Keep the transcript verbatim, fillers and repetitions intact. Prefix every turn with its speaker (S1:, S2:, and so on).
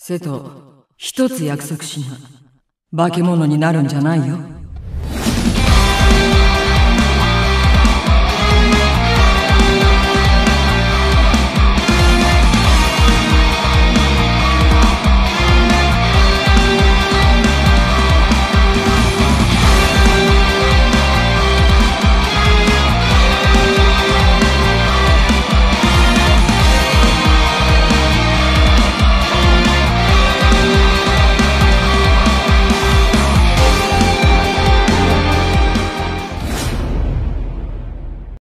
S1: 瀬戸、一つ約束しな。化け物になるんじゃないよ。